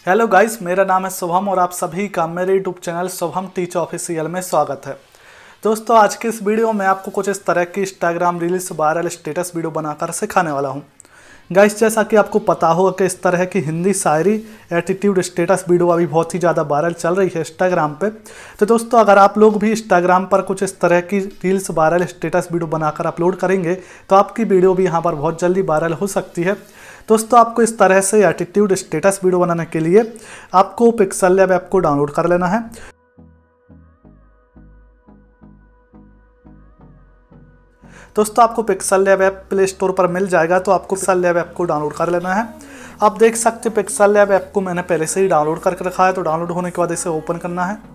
Hello guys, मेरा नाम है शुभम और आप सभी का मेरे YouTube channel Shubham teach official में स्वागत है। दोस्तों, आज की इस वीडियो में आपको कुछ इस तरह की Instagram reels viral status video बनाकर सिखाने वाला हूं। गाइस, जैसा कि आपको पता होगा कि इस तरह की हिंदी शायरी एटीट्यूड स्टेटस वीडियो अभी बहुत ही ज़्यादा वायरल चल रही है इंस्टाग्राम पे। तो दोस्तों, अगर आप लोग भी इंस्टाग्राम पर कुछ इस तरह की रील्स वायरल स्टेटस वीडियो बनाकर अपलोड करेंगे तो आपकी वीडियो भी यहाँ पर बहुत जल्दी वायरल हो सकती है। दोस्तों, आपको इस तरह से एटीट्यूड स्टेटस वीडियो बनाने के लिए आपको पिक्सल लैब ऐप को डाउनलोड कर लेना है। दोस्तों, आपको Pixel Lab app Play Store पर मिल जाएगा, तो आपको पिक्सल लैब ऐप को डाउनलोड कर लेना है। आप देख सकते हैं पिक्सल लैब ऐप को मैंने पहले से ही डाउनलोड करके रखा है, तो डाउनलोड होने के बाद इसे ओपन करना है।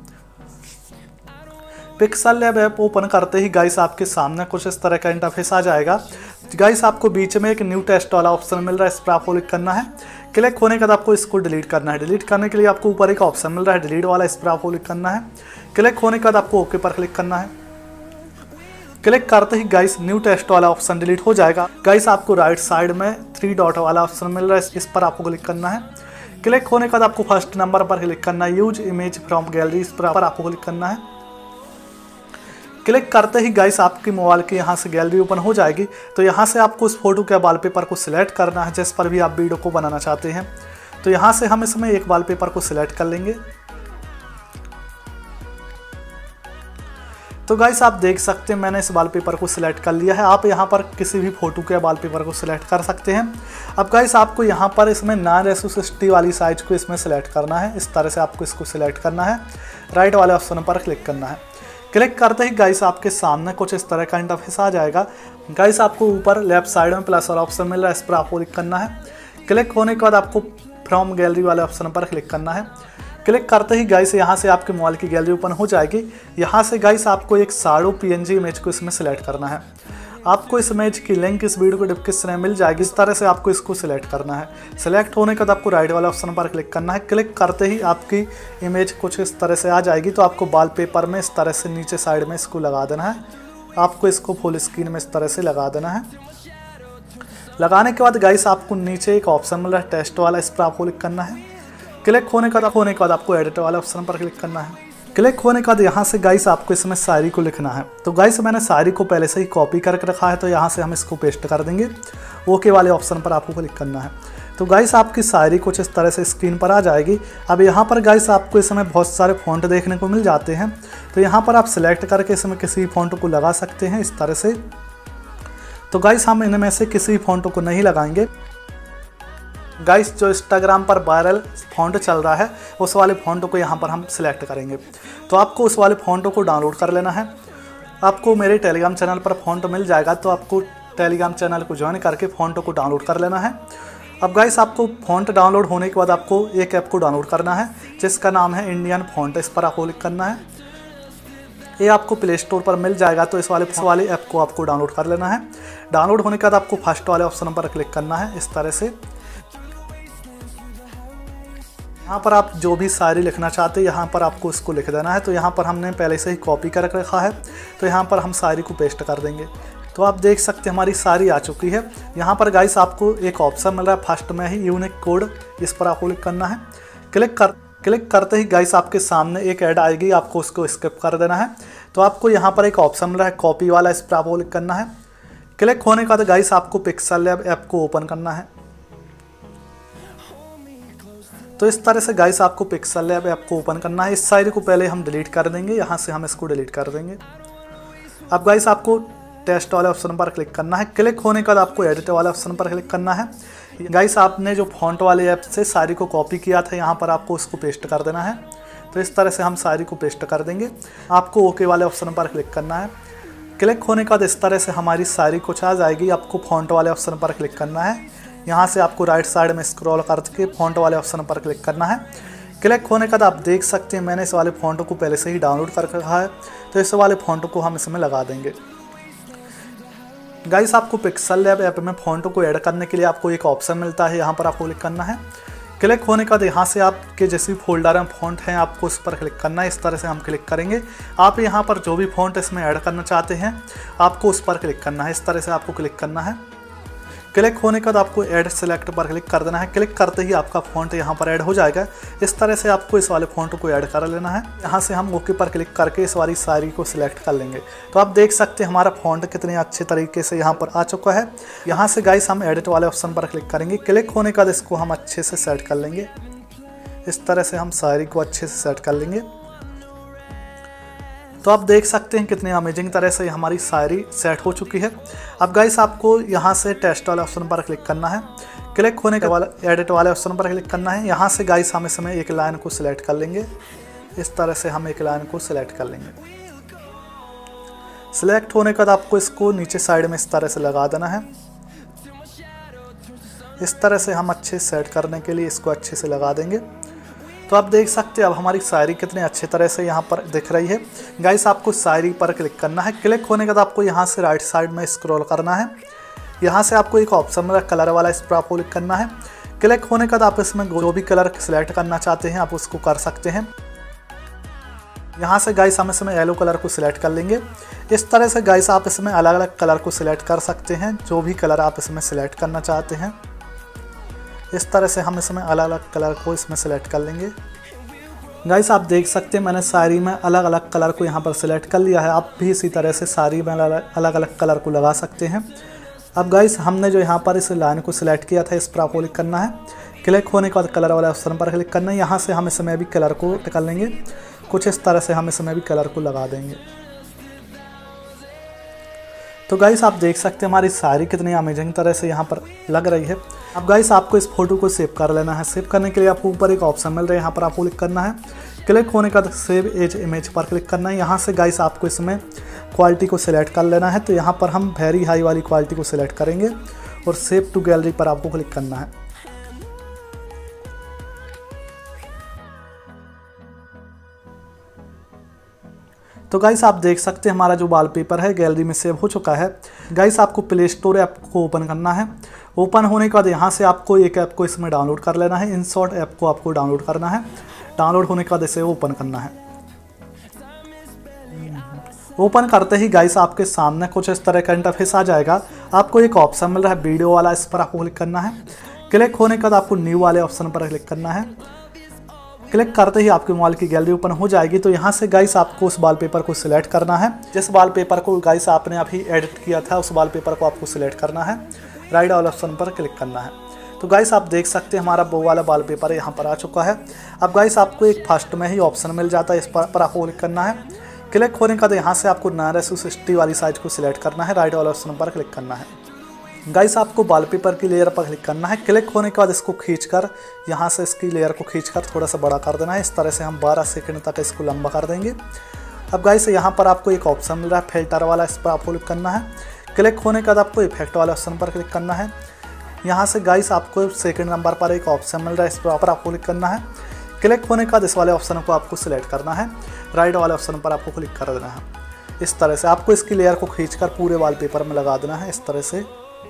पिक्सल लैब ऐप ओपन करते ही गाइस आपके सामने कुछ इस तरह का इंटरफेस आ जाएगा। गाइस, आपको बीच में एक न्यू टेस्ट वाला ऑप्शन मिल रहा है, इस पर आपको क्लिक करना है। क्लिक होने के बाद आपको इसको डिलीट करना है। डिलीट करने के लिए आपको ऊपर एक ऑप्शन मिल रहा है डिलीट वाला, इस पर आपको क्लिक करना है। क्लिक होने के बाद आपको ओके पर क्लिक करना है। क्लिक करते ही गाइस न्यू टेस्ट वाला ऑप्शन डिलीट हो जाएगा। गाइस, आपको राइट साइड में 3 डॉट वाला ऑप्शन मिल रहा है, इस पर आपको क्लिक करना है। क्लिक होने के बाद आपको फर्स्ट नंबर पर क्लिक करना है, यूज इमेज फ्रॉम गैलरी, इस पर आपको क्लिक करना है। क्लिक करते ही गाइस आपकी मोबाइल की यहाँ से गैलरी ओपन हो जाएगी। तो यहाँ से आपको उस फोटो के वॉलपेपर को सिलेक्ट करना है जिस पर भी आप वीडियो को बनाना चाहते हैं। तो यहाँ से हम इसमें एक वॉलपेपर को सिलेक्ट कर लेंगे। तो गाइस, आप देख सकते हैं मैंने इस वॉलपेपर को सिलेक्ट कर लिया है। आप यहाँ पर किसी भी फोटो के वॉलपेपर को सिलेक्ट कर सकते हैं। अब गाइस, आपको यहाँ पर इसमें 9:60 वाली साइज को इसमें सिलेक्ट करना है। इस तरह से आपको इसको सिलेक्ट करना है, राइट वाले ऑप्शन पर क्लिक करना है। क्लिक करते ही गाइस आपके सामने कुछ इस तरह का इंटरफेस आ जाएगा। गाइस, आपको ऊपर लेफ्ट साइड में प्लस वाला ऑप्शन मिल रहा है, इस पर आपको क्लिक करना है। क्लिक होने के बाद आपको फ्रॉम गैलरी वाले ऑप्शन पर क्लिक करना है। क्लिक करते ही गाइस यहाँ से आपके मोबाइल की गैलरी ओपन हो जाएगी। यहाँ से गाइस आपको एक शाडो PNG इमेज को इसमें सिलेक्ट करना है। आपको इस इमेज की लिंक इस वीडियो को डिस्क्रिप्शन में मिल जाएगी। इस तरह से आपको इसको सिलेक्ट करना है। सिलेक्ट होने के बाद आपको राइट वाला ऑप्शन पर क्लिक करना है। क्लिक करते ही आपकी इमेज कुछ इस तरह से आ जाएगी। तो आपको वॉलपेपर में इस तरह से नीचे साइड में इसको लगा देना है। आपको इसको फुल स्क्रीन में इस तरह से लगा देना है। लगाने के बाद गाइस आपको नीचे एक ऑप्शन मिल रहा है टेस्ट वाला, इस पर आपको क्लिक करना है। क्लिक होने के बाद आपको एडिट वाले ऑप्शन पर क्लिक करना है। क्लिक होने के बाद यहाँ से गाइस आपको इसमें शायरी को लिखना है। तो गाइस, मैंने शायरी को पहले से ही कॉपी करके रखा है, तो यहाँ से हम इसको पेस्ट कर देंगे। ओके वाले ऑप्शन पर आपको क्लिक करना है। तो गाइस आपकी शायरी कुछ इस तरह से स्क्रीन पर आ जाएगी। अब यहाँ पर गाइस आपको इसमें बहुत सारे फॉन्ट देखने को मिल जाते हैं। तो यहाँ पर आप सिलेक्ट करके इसमें किसी फॉन्ट को लगा सकते हैं इस तरह से। तो गाइस, हम इनमें से किसी फॉन्ट को नहीं लगाएंगे। गाइस, जो इंस्टाग्राम पर वायरल फॉन्ट चल रहा है उस वाले फॉन्ट को यहाँ पर हम सिलेक्ट करेंगे। तो आपको उस वाले फॉन्ट को डाउनलोड कर लेना है। आपको मेरे टेलीग्राम चैनल पर फॉन्ट मिल जाएगा, तो आपको टेलीग्राम चैनल को ज्वाइन करके फॉन्ट को डाउनलोड कर लेना है। अब गाइस, आपको फॉन्ट डाउनलोड होने के बाद आपको एक ऐप को डाउनलोड करना है जिसका नाम है इंडियन फॉन्ट, इस पर आपको क्लिक करना है। ये आपको प्ले स्टोर पर मिल जाएगा, तो इस वाले ऐप को आपको डाउनलोड कर लेना है। डाउनलोड होने के बाद आपको फर्स्ट वाले ऑप्शन पर क्लिक करना है इस तरह से। यहाँ पर आप जो भी शायरी लिखना चाहते हैं यहाँ पर आपको इसको लिख देना है। तो यहाँ पर हमने पहले से ही कॉपी कर रखा है, तो यहाँ पर हम शायरी को पेस्ट कर देंगे। तो आप देख सकते हैं हमारी शायरी आ चुकी है। यहाँ पर गाइस आपको एक ऑप्शन मिल रहा है फर्स्ट में ही यूनिक कोड, इस पर आपको क्लिक करना है। क्लिक करते ही गाइस आपके सामने एक ऐड आएगी, आपको उसको स्किप कर देना है। तो आपको यहाँ पर एक ऑप्शन मिल रहा है कॉपी वाला, इस पर आपको क्लिक करना है। क्लिक होने के बाद गाइस आपको पिक्सल लैब ऐप को ओपन करना है। तो इस तरह से गाइस आपको पिक्सल लैब ऐप को ओपन करना है। इस शायरी को पहले हम डिलीट कर देंगे, यहाँ से हम इसको डिलीट कर देंगे। अब गाइस आपको टेस्ट वाले ऑप्शन पर क्लिक करना है। क्लिक होने के बाद आपको एडिट वाले ऑप्शन पर क्लिक करना है। गाइस, आपने जो फॉन्ट वाले ऐप से शायरी को कॉपी किया था यहाँ पर आपको उसको पेस्ट कर देना है। तो इस तरह से हम शायरी को पेस्ट कर देंगे। आपको ओके वाले ऑप्शन पर क्लिक करना है। क्लिक होने के बाद इस तरह से हमारी शायरी कुछ आ जाएगी। आपको फॉन्ट वाले ऑप्शन पर क्लिक करना है। यहाँ से आपको राइट साइड में स्क्रॉल करके फॉन्ट वाले ऑप्शन पर क्लिक करना है। क्लिक होने के बाद आप देख सकते हैं मैंने इस वाले फॉन्ट को पहले से ही डाउनलोड कर रखा है, तो इस वाले फॉन्ट को हम इसमें लगा देंगे। गाइस, आपको पिक्सल लैब ऐप में फॉन्ट को ऐड करने के लिए आपको एक ऑप्शन मिलता है, यहाँ पर आपको क्लिक करना है। क्लिक होने के बाद यहाँ से आपके जैसे फोल्डर में फॉन्ट हैं आपको उस पर क्लिक करना है। इस तरह से हम क्लिक करेंगे। आप यहाँ पर जो भी फॉन्ट इसमें ऐड करना चाहते हैं आपको उस पर क्लिक करना है। इस तरह से आपको क्लिक करना है। क्लिक होने के बाद आपको ऐड सेलेक्ट पर क्लिक कर देना है। क्लिक करते ही आपका फ़ॉन्ट यहाँ पर ऐड हो जाएगा। इस तरह से आपको इस वाले फ़ॉन्ट को ऐड कर लेना है। यहाँ से हम ओके पर क्लिक करके इस वाली सारी को सिलेक्ट कर लेंगे। तो आप देख सकते हैं हमारा फ़ॉन्ट कितने अच्छे तरीके से यहाँ पर आ चुका है। यहाँ से गाइस हम एडिट वाले ऑप्शन पर क्लिक करेंगे। क्लिक होने के बाद इसको हम अच्छे से सेट कर लेंगे। इस तरह से हम सारी को अच्छे से सेट कर लेंगे। तो आप देख सकते हैं कितनी अमेजिंग तरह से हमारी शायरी सेट हो चुकी है। अब गाइस आपको यहाँ से टेक्स्ट वाले ऑप्शन पर क्लिक करना है। क्लिक होने के बाद एडिट वाले ऑप्शन पर क्लिक करना है। यहाँ से गाइस हम इसमें एक लाइन को सिलेक्ट कर लेंगे। इस तरह से हम एक लाइन को सिलेक्ट कर लेंगे। सिलेक्ट होने के बाद आपको इसको नीचे साइड में इस तरह से लगा देना है। इस तरह से हम अच्छे सेट करने के लिए इसको अच्छे से लगा देंगे। तो आप देख सकते हैं अब हमारी शायरी कितने अच्छे तरह से यहाँ पर दिख रही है। गाइस आपको शायरी पर क्लिक करना है। क्लिक होने के बाद आपको यहाँ से राइट साइड में स्क्रॉल करना है। यहाँ से आपको एक ऑप्शन मिला कलर वाला, इस पर आपको क्लिक करना है। क्लिक होने के बाद आप इसमें जो भी कलर सिलेक्ट करना चाहते हैं आप उसको कर सकते हैं। यहाँ से गाइस हम इसमें येलो कलर को सिलेक्ट कर लेंगे। इस तरह से गाइस आप इसमें अलग अलग कलर को सिलेक्ट कर सकते हैं, जो भी कलर आप इसमें सिलेक्ट करना चाहते हैं। इस तरह से हम इसमें अलग अलग कलर को इसमें सेलेक्ट कर लेंगे। गाइस आप देख सकते हैं मैंने साड़ी में अलग अलग कलर को यहाँ पर सिलेक्ट कर लिया है। आप भी इसी तरह से साड़ी में अलग अलग कलर को लगा सकते हैं। अब गाइस हमने जो यहाँ पर इस लाइन को सिलेक्ट किया था इस पर आपको क्लिक करना है। क्लिक होने के बाद कलर वाले ऑप्शन पर क्लिक करना है। यहाँ से हम इसमें भी कलर को कर लेंगे। कुछ इस तरह से हम इसमें भी कलर को लगा देंगे। तो गाइस आप देख सकते हैं हमारी साड़ी कितनी अमेजिंग तरह से यहाँ पर लग रही है। अब गाइस आपको इस फोटो को सेव कर लेना है। सेव करने के लिए आपको ऊपर एक ऑप्शन मिल रहा है, यहाँ पर आपको क्लिक करना है। क्लिक होने का सेव एज इमेज पर क्लिक करना है। यहाँ से गाइस आपको इसमें क्वालिटी को सिलेक्ट कर लेना है। तो यहाँ पर हम वेरी हाई वाली क्वालिटी को सिलेक्ट करेंगे और सेव टू गैलरी पर आपको क्लिक करना है। तो गाइस आप देख सकते हैं हमारा जो वॉलपेपर है गैलरी में सेव हो चुका है। गाइस आपको प्ले स्टोर ऐप को ओपन करना है। ओपन होने के बाद यहाँ से आपको एक ऐप को इसमें डाउनलोड कर लेना है। InShot ऐप को आपको डाउनलोड करना है। डाउनलोड होने के बाद इसे ओपन करना है। ओपन करते ही गाइस आपके सामने कुछ इस तरह का इंटरफेस आ जाएगा। आपको एक ऑप्शन मिल रहा है वीडियो वाला, इस पर आपको क्लिक करना है। क्लिक होने के बाद आपको न्यू वाले ऑप्शन पर क्लिक करना है। क्लिक करते ही आपके मोबाइल की गैलरी ओपन हो जाएगी। तो यहाँ से गाइस आपको उस वॉलपेपर को सिलेक्ट करना है। जिस वॉलपेपर को गाइस आपने अभी एडिट किया था उस वॉलपेपर को आपको सिलेक्ट करना है। राइट वाले ऑप्शन पर क्लिक करना है। तो गाइस आप देख सकते हैं हमारा वो वाला वॉलपेपर यहाँ पर आ चुका है। अब गाइस आपको एक फर्स्ट में ही ऑप्शन मिल जाता है, इस पर आपको क्लिक करना है। क्लिक होने के बाद यहाँ से आपको 9:60 वाली साइज को सिलेक्ट करना है। राइट वाले ऑप्शन पर क्लिक करना है। गाइस आपको वॉलपेपर की लेयर पर क्लिक करना है। क्लिक होने के बाद इसको खींचकर यहाँ से इसकी लेयर को खींचकर थोड़ा सा बड़ा कर देना है। इस तरह से हम 12 सेकंड तक इसको लंबा कर देंगे। अब गाइस यहाँ पर आपको एक ऑप्शन मिल रहा है फिल्टर वाला, इस पर आपको क्लिक करना है। क्लिक होने के बाद आपको इफेक्ट वाले ऑप्शन पर क्लिक करना है। यहाँ से गाइस आपको सेकंड नंबर पर एक ऑप्शन मिल रहा है, इस पर आपको क्लिक करना है। क्लिक होने के बाद इस वाले ऑप्शन को आपको सिलेक्ट करना है। राइट वाले ऑप्शन पर आपको क्लिक कर देना है। इस तरह से आपको इसकी लेयर को खींचकर पूरे वॉलपेपर में लगा देना है, इस तरह से।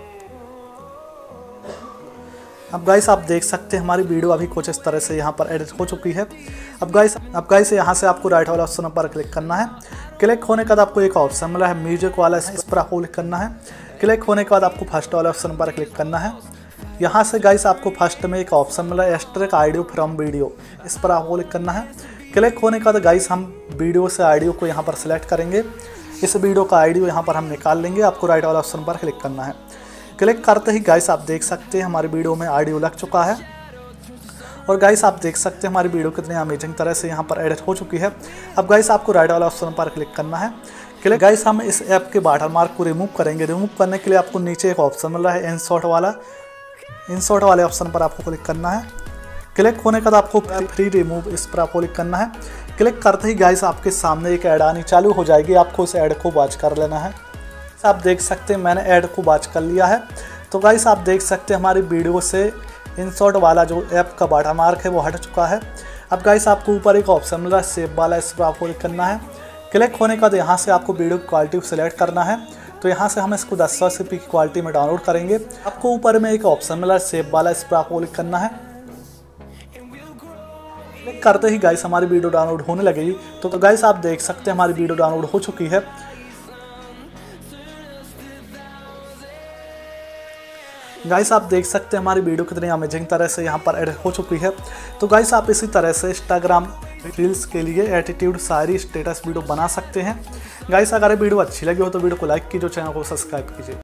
अब गाइस आप देख सकते हैं हमारी वीडियो अभी कुछ इस तरह से यहाँ पर एडिट हो चुकी है। अब गाइस यहाँ से आपको राइट वाला ऑप्शन पर क्लिक करना है। क्लिक होने के बाद आपको एक ऑप्शन मिला है म्यूजिक वाला, इस पर आपको क्लिक करना है। क्लिक होने के बाद आपको फर्स्ट वाले ऑप्शन पर क्लिक करना है। यहाँ से गाइस आपको फर्स्ट में एक ऑप्शन मिला है एक्सट्रैक्ट ऑडियो फ्रॉम वीडियो, इस पर आपको क्लिक करना है। क्लिक होने के बाद गाइस हम वीडियो से ऑडियो को यहाँ पर सिलेक्ट करेंगे। इस वीडियो का ऑडियो यहाँ पर हम निकाल लेंगे। आपको राइट वाला ऑप्शन पर क्लिक करना है। क्लिक करते ही गाइस आप देख सकते हैं हमारी वीडियो में ऑडियो लग चुका है। और गाइस आप देख सकते हैं हमारी वीडियो कितनी अमेजिंग तरह से यहाँ पर एडिट हो चुकी है। अब गाइस आपको राइट वाला ऑप्शन पर क्लिक करना है। क्लिक गाइस हम इस ऐप के वाटरमार्क को रिमूव करेंगे। रिमूव करने के लिए आपको नीचे एक ऑप्शन मिल रहा है InShot वाला, InShot वाले ऑप्शन पर आपको क्लिक करना है। क्लिक होने के बाद आपको फ्री रिमूव, इस पर आपको क्लिक करना है। क्लिक करते ही गाइस आपके सामने एक ऐड आनी चालू हो जाएगी। आपको उस ऐड को वॉच कर लेना है। आप देख सकते हैं मैंने ऐड को वॉच कर लिया है। तो गाइस आप देख सकते हैं हमारी वीडियो से InShot वाला जो ऐप का वाटरमार्क है वो हट चुका है। अब गाइस आपको ऊपर एक ऑप्शन मिल रहा है सेव वाला, इस पर आपको क्लिक करना है। क्लिक होने के बाद यहाँ से आपको वीडियो की क्वालिटी को सिलेक्ट करना है। तो यहाँ से हम इसको 1080p की क्वालिटी में डाउनलोड करेंगे। आपको ऊपर में एक ऑप्शन मिल रहा है सेव वाला, इस पर आपको क्लिक करना है। क्लिक करते ही गाइस हमारी वीडियो डाउनलोड होने लगेगी। तो गाइस आप देख सकते हैं हमारी वीडियो डाउनलोड हो चुकी है। गाइस आप देख सकते हैं हमारी वीडियो कितनी अमेजिंग तरह से यहाँ पर एड हो चुकी है। तो गाइस आप इसी तरह से इंस्टाग्राम रील्स के लिए एटीट्यूड सारी स्टेटस वीडियो बना सकते हैं। गाइस अगर ये वीडियो अच्छी लगी हो तो वीडियो को लाइक कीजिए, चैनल को सब्सक्राइब कीजिए।